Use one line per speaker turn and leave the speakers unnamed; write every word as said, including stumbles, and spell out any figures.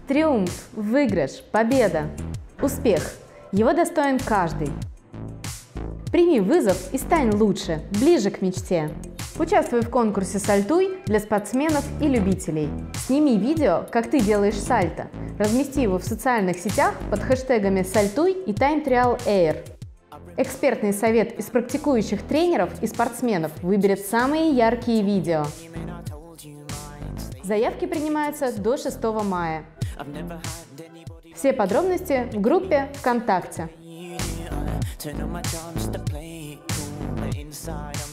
Триумф, выигрыш, победа, успех. Его достоин каждый. Прими вызов и стань лучше, ближе к мечте. Участвуй в конкурсе «Сальтуй» для спортсменов и любителей. Сними видео, как ты делаешь сальто. Размести его в социальных сетях под хэштегами «Сальтуй» и «Time Trial Air». Экспертный совет из практикующих тренеров и спортсменов выберет самые яркие видео. Заявки принимаются до шестого мая. Все подробности в группе ВКонтакте.